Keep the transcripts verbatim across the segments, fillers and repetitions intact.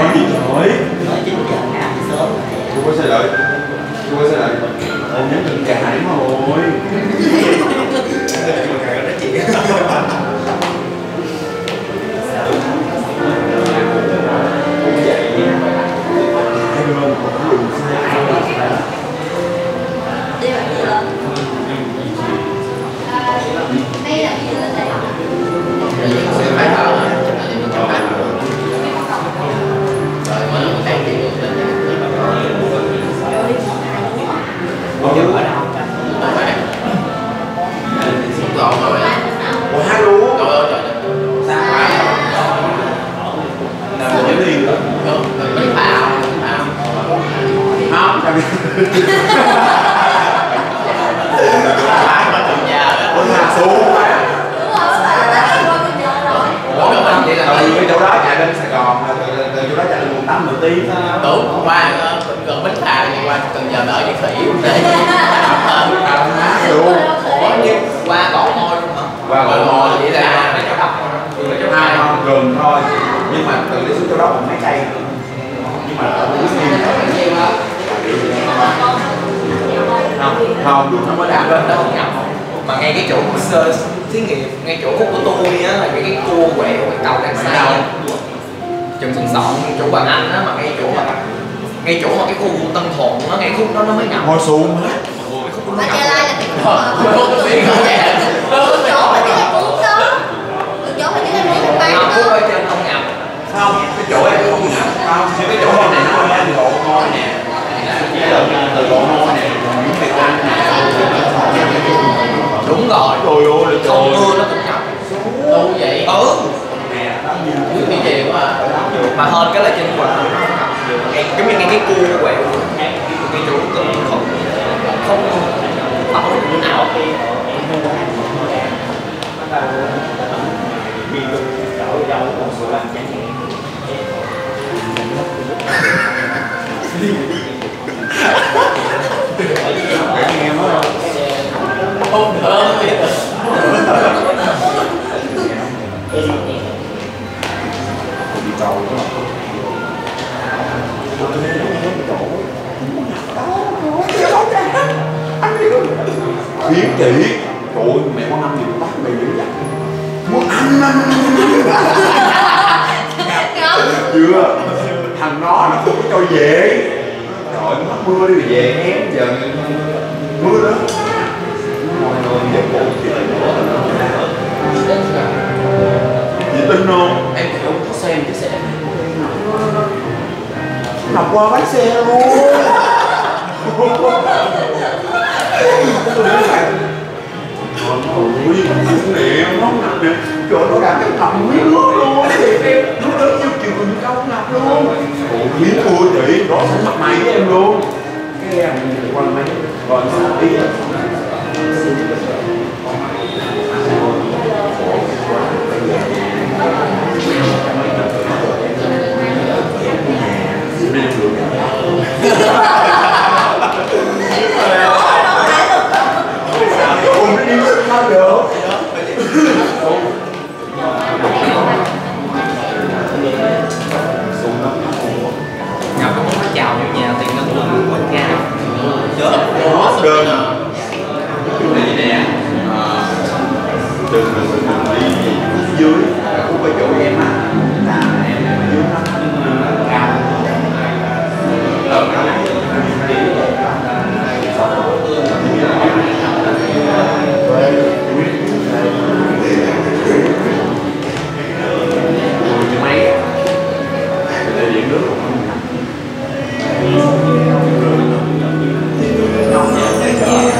gì trời? Nói chín giờ ngáp sớm. Tôi có xe đợi. Tôi có xe đợi. Anh nhắn tin cả hải mà rồi. Nhưng mà càng nói chuyện. Cũng vậy. Hai đứa mình cũng dùng xe. Đi bạn gì lên? Đây là gì lên đây? Xe máy thở hả? Rồi mới là một cái gì được lên đây. Giờ ở đâu? Ở đây. Xuống gọn rồi. Ủa hai luôn. Trời ơi trời. Xa quá. Làm một cái gì nữa? Không, mấy phao, phao. Không, làm gì? Ủa hạ xuống. Từ cái chỗ đó chạy lên Sài Gòn, từ chỗ đó chạy lên quận tám đầu tiên sao? Đúng, qua gần Bến Phà thì qua Cần Giờ ở với Khỉ để Luôn. Ủa nhưng qua Gò Môi luôn hả? Qua Gò Môi chỉ là mấy chỗ đắp hai không gần thôi, nhưng mà từ đi xuống chỗ đó còn mấy cây nữa. Nhưng mà ở dưới nhiều hả? không không Không có đạp lên đó không nhập không? Mà ngay cái chỗ sơ thí nghiệm, ngay chỗ khúc của tôi á là những cái cua quẹo cái cầu đằng sau chừng sừng sọn chỗ Hoàng Anh á, mà ngay chỗ mà ngay chỗ mà cái khu Tân Thuận á, ngay khúc đó nó mới ngập. ngồi xuống hết. Cái khúc đó Mà nó Gia ngập. Lai là cái chỗ mà Không biết không nghe. Từ chỗ mà cái này cuốn đó. Từ chỗ mà cái này cuốn bán Không, khúc đó. ở trên không ngập. Không, cái chỗ này không ngập. Không, cái chỗ này nó là từ Gò Môi nè. Từ từ Gò Môi nè, những việc ăn nè. Đúng rồi. Trời ơi, Không mưa nó cũng ngập. Đâu vậy? Ừ. Như cái gì quá à. Mà hơn cái là trên quận ngay giống như ngay cái cua quẹo ngay chỗ Tân Thuận không tao không biết nào. Nghe mới Không thơm gì. đi cầu đó. Khiến chị. Trời ơi, mẹ con năm gì bắt mày dữ vậy? Muốn ăn ăn chưa? Thằng nó nó không có cho về. Trời ơi, nó mưa đi về hén giờ mưa đó. Mọi người giấc ngủ chị chị tin không? Em cũng không có xem cái xe Nằm qua bánh xe luôn. Ôi, cũng niệm, nó ngập nè. Trời nó đã cái cầm miếng nước luôn. Nước lớn như chiều quỳnh công ngập luôn. Ôi, miếng cua chị, đó sẵn mặt mày với em luôn. Cái em qua mấy, còn sao đi á. Ôi, nó đi sao được. nhập có muốn chào trong nhà tiền nó cũng quên ra Chết, hết đơn à. Cái này nè, từ mình đi dưới, khu cái chỗ em á, là em ở dưới nó cao. Ở cái này máy để điện nước không.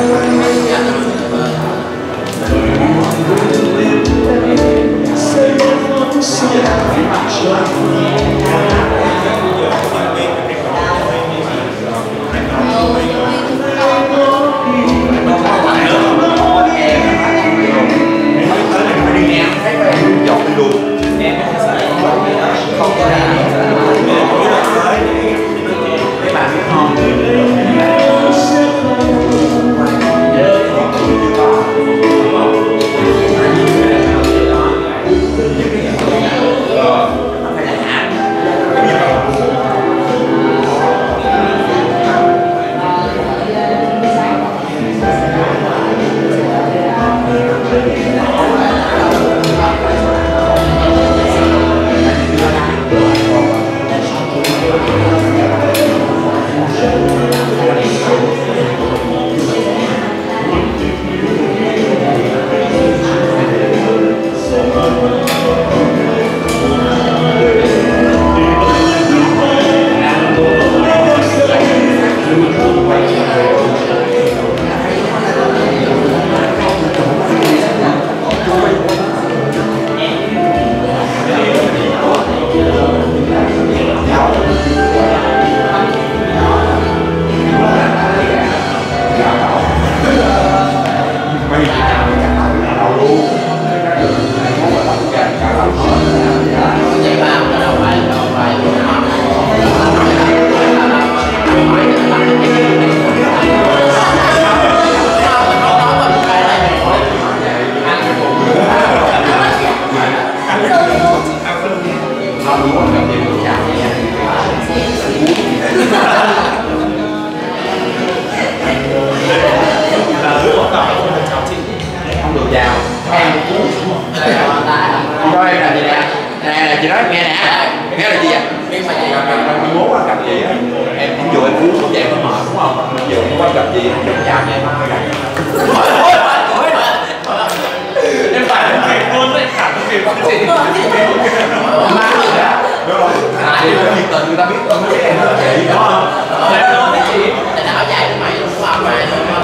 người ta biết không biết em là chị đúng không? Em nói với chị tại nào dài với mày không học mày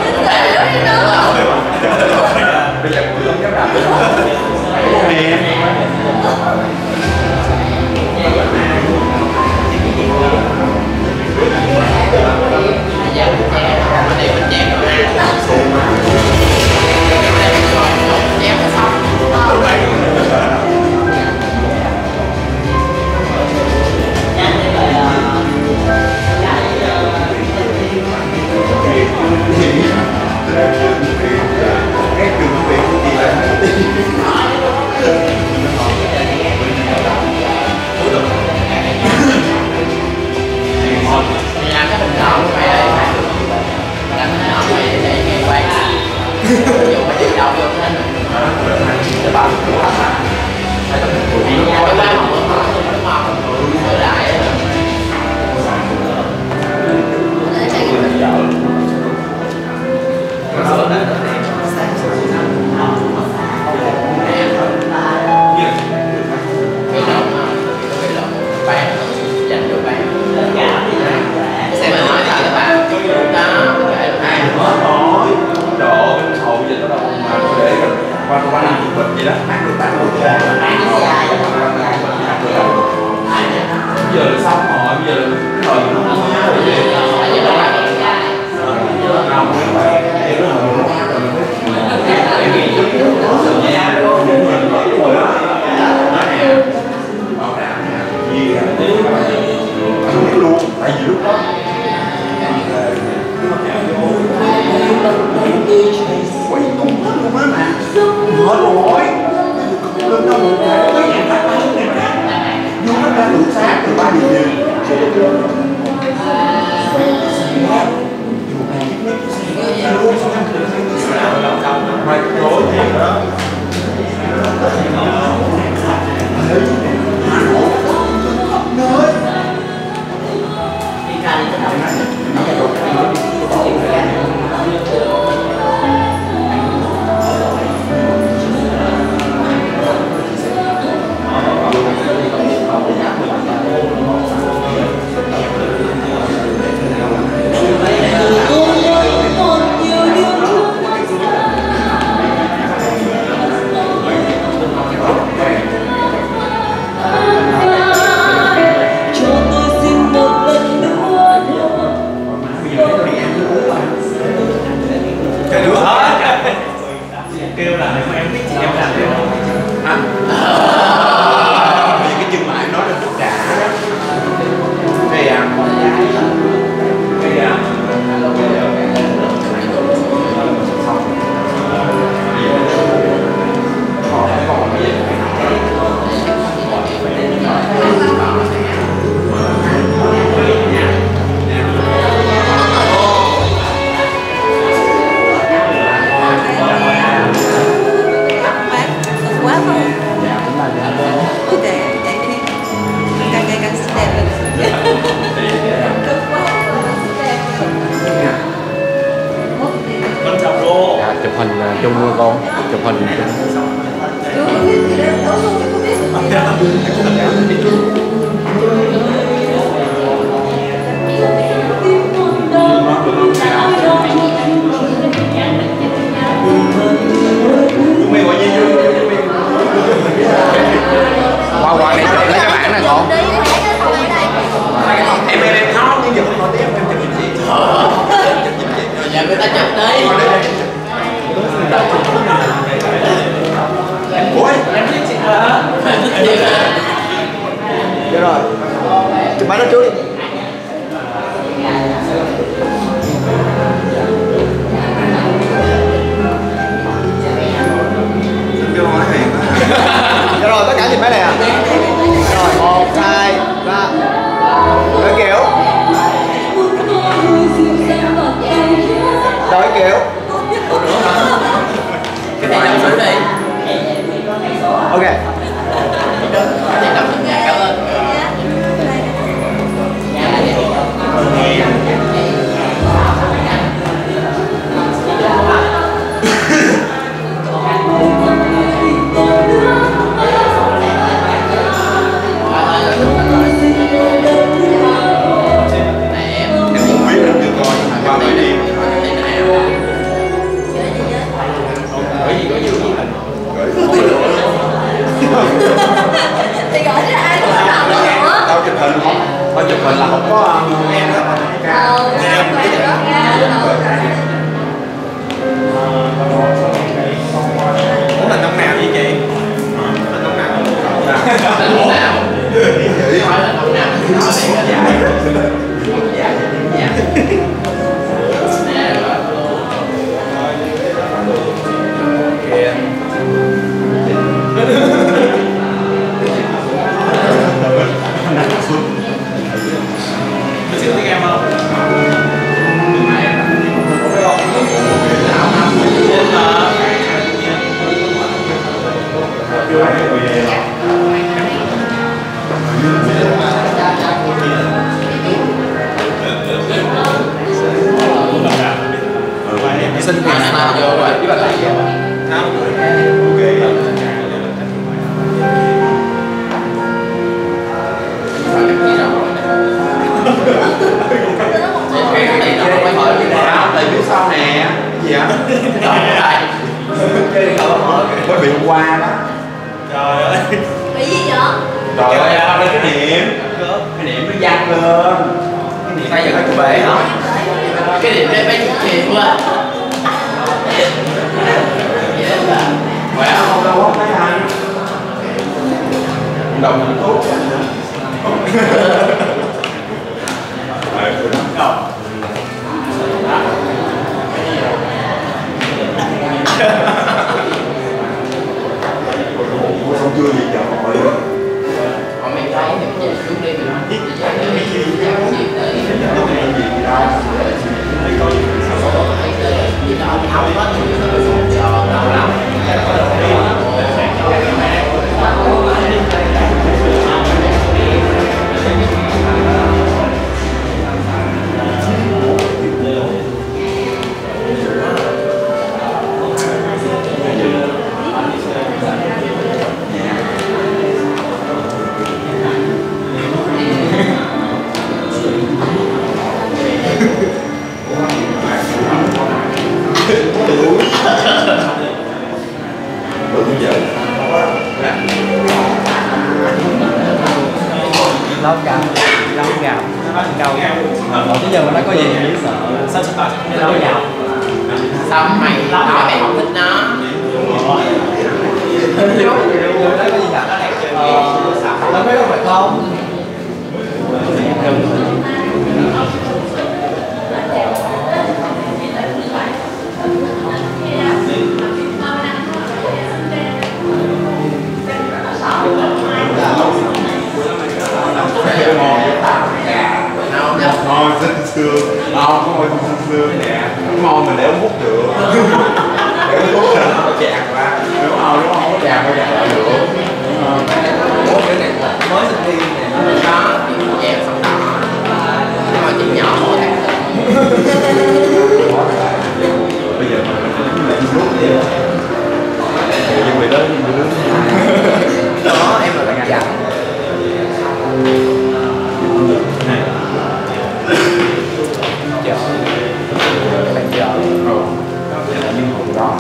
Đây là một giống đạp đúng không? Nè. mình là không có em đó. Ờ, em phải được ra. Ủa hình ông nào vậy chị? Hình ông nào? Hình ông nào? Nói là ông nào thì nói này cái dài. Dài dài. Nè rồi. Kìa. Mình xin tiếng em không? Xin quyền nào vô rồi với bà lại vô. Tại biết sao nè, gì á? Mới bị hôm qua đó. Trời ơi. Bị gì vậy? Trời ơi, đây cái niệm, cái niệm nó văng lên. Cái niệm Bây giờ có bể hả? Cái điểm đây mấy chục triệu quá. khỏe không đâu không thấy anh. Đồng mình tốt cho anh nữa. Không chưa gì chọn rồi. Còn mình thấy thì mình về trước đi mình biết gì vậy để gì tới gì đâu. gì đó không hết thì nó cho đâu lắm. Lâu gạo, lâu gạo, nó nói gạo Ủa chứ giờ mà nó có gì thì sợ. Sao sao sao lâu gạo? Sao mày nói mày không thích nó? Nó có gì gạo nó đẹp chưa? Nó biết không phải không? Ngon xinh xương, ngon có môi xinh xương nè, ngon mình để uống hút được, để uống hút là nó chạc qua, đúng không? Đúng không? Không có chạc bao giờ được. Ủa cái này mới sinh viên này nó Đó, chị em xong đó. Nhưng mà chị nhỏ thôi. Bây giờ mình lại rút đi. Nhưng mà đó nhưng mà đứng đó em là bạn dặn. Chờ bạn chờ nhưng hồi đó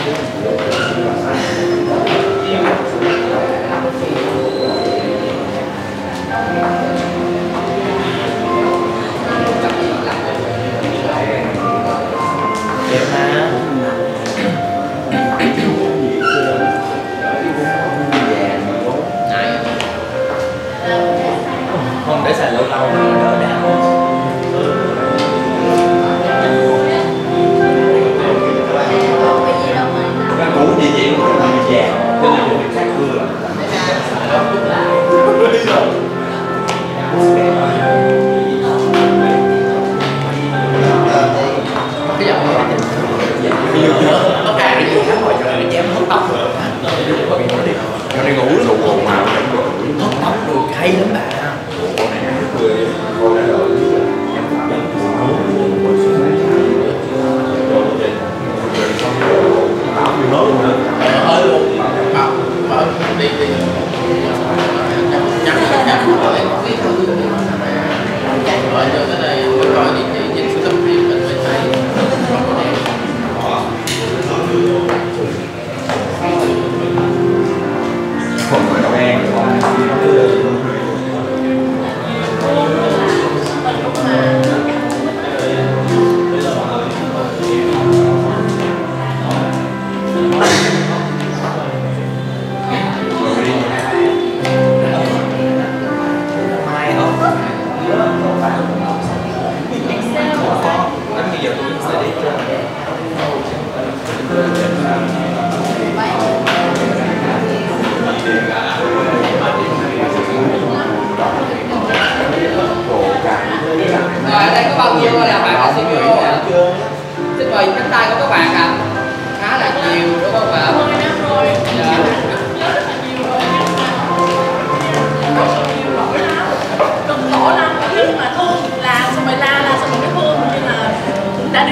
đẹp mà. Không để xài lâu lâu nó đỡ đau. cũ chị diễn của mình vàng cho nên được khác xưa là Cái giọng này nó càng cái gì khác rồi cho nên chém hút tóc rồi. cho nên ngủ ngủ ngủ mà Hút tóc được hay lắm bà. cô này cô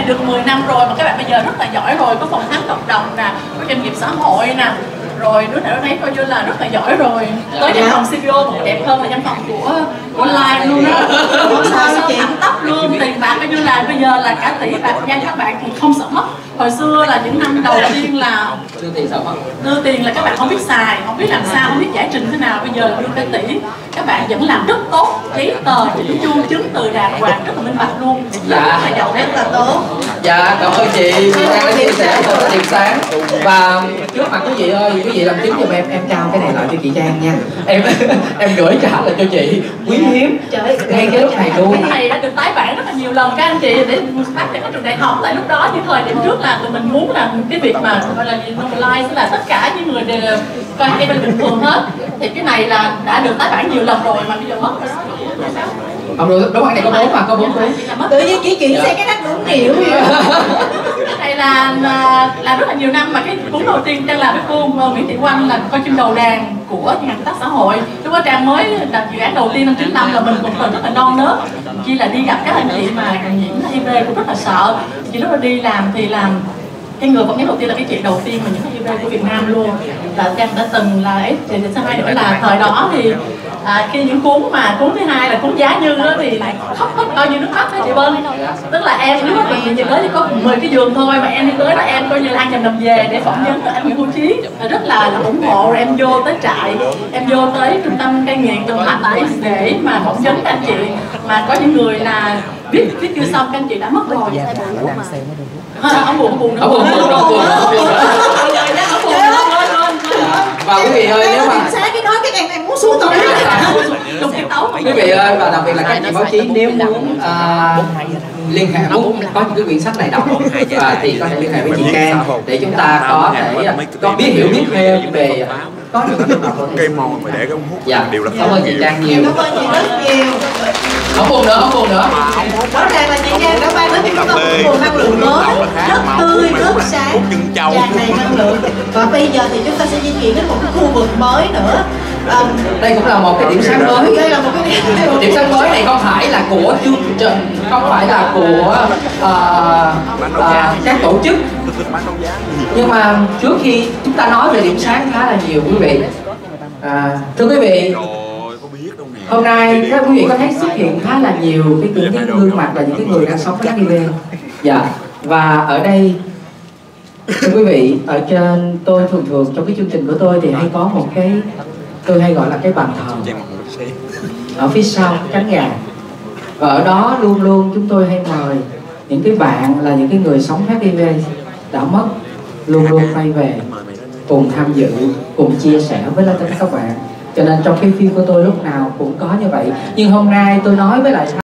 được mười năm rồi mà các bạn bây giờ rất là giỏi rồi, có phòng khám cộng đồng nè, có doanh nghiệp xã hội nè, rồi đứa nào đó thấy coi như là rất là giỏi rồi. Tới văn phòng xê pê ô còn đẹp hơn là văn phòng của của Line luôn đó. Không sao chị thẳng tắp luôn, tiền bạc coi như là bây giờ là cả tỷ bạc danh các bạn thì không sợ mất. Hồi xưa là những năm đầu tiên là đưa tiền sợ mất, đưa tiền là các bạn không biết xài, không biết làm sao, không biết giải trình thế nào. Bây giờ là đưa cả tỷ, các bạn vẫn làm rất tốt, giấy tờ chỉnh chu chứng từ đàng hoàng rất là minh bạch luôn. Dạ, là giàu rất là tốt. Dạ, cảm ơn chị, chị đang đã chia sẻ rất là điểm sáng. Và trước mặt quý vị ơi, quý vị làm chứng giùm em, em trao cái này lại cho chị Trang nha. Em em gửi trả lại cho chị, quý hiếm. Ngay cái lúc này luôn. Cái này đã được tái bản rất là nhiều lần các anh chị để phát triển cái trường đại học. Tại lúc đó những thời điểm trước là tụi mình muốn là cái việc mà gọi là normalize, tức là tất cả những người đều coi cái bên bình thường hết. Thì cái này là đã được tái bản nhiều lần rồi mà bây giờ mất rồi. Không được, đúng, cái này có bốn mà, có bốn cuốn. Tự nhiên chỉ chuyển sang cái đắt đúng hiểu. Cái này là, là là rất là nhiều năm mà cái cuốn đầu tiên Trang làm với cô Nguyễn Thị Oanh là coi chim đầu đàn của nhà công tác xã hội. Lúc đó Trang mới đặt dự án đầu tiên năm chín năm là mình cũng còn rất là non nớt. Chỉ là đi gặp các anh chị mà nhiễm hát i vê cũng rất là sợ. Chỉ lúc đó đi làm thì làm cái người phỏng vấn đầu tiên là cái chị đầu tiên mà nhiễm hát i vê của Việt Nam luôn. Là Trang đã từng là ấy, thì sao hai nữa là thời đó thì à, khi những cuốn mà cuốn thứ hai là cuốn Giá Như đó, thì lại khóc hết bao nhiêu nước mắt đấy chị Vân. Tức là em lúc đó mình nhìn tới thì có mười cái giường thôi mà em đi tới đó em coi như là ăn nhầm nằm về để phỏng vấn anh Nguyễn Hữu Trí rất là, là ủng hộ. Rồi em vô tới trại, em vô tới trung tâm cai nghiện Đồng Thạnh để để mà phỏng vấn các anh chị, mà có những người là viết viết chưa xong các anh chị đã mất rồi. Ông buồn buồn nữa. Ông buồn buồn buồn. Và quý vị ơi, nếu mà Sáng cái nói cái em em muốn xuống tôi quý vị ơi, và đặc biệt là các chị báo chí nếu muốn uh, liên hệ, muốn có những cái quyển sách này đọc uh, thì có thể liên hệ với chị Trang để chúng ta có thể có biết hiểu biết thêm về có những cái học cây màu mà để cái ống hút. dạ, điều là cảm ơn chị Trang nhiều. Cảm ơn chị rất nhiều. Không buồn nữa, không buồn nữa. Rõ ràng là chị Trang đã mang đến cho chúng ta một nguồn năng lượng mới, rất tươi, rất sáng, tràn đầy năng lượng. Và bây giờ thì chúng ta sẽ di chuyển đến một cái khu vực mới nữa. Um, đây cũng là một cái điểm sáng mới. Đây là một cái điểm, điểm sáng mới này không phải là của chương trình, không phải là của uh, uh, các tổ chức, nhưng mà trước khi chúng ta nói về điểm sáng khá là nhiều quý vị. À, thưa quý vị, hôm nay các quý vị có thấy xuất hiện khá là nhiều cái những cái gương mặt là những cái người đang sống với hát i vê. Dạ, và ở đây thưa quý vị, ở trên tôi thường thường trong cái chương trình của tôi thì hay có một cái, tôi hay gọi là cái bàn thờ ở phía sau cánh gà, và ở đó luôn luôn chúng tôi hay mời những cái bạn là những cái người sống hát i vê đã mất, luôn luôn quay về cùng tham dự, cùng chia sẻ với lại các bạn. Cho nên trong cái phim của tôi lúc nào cũng có như vậy. Nhưng hôm nay tôi nói với lại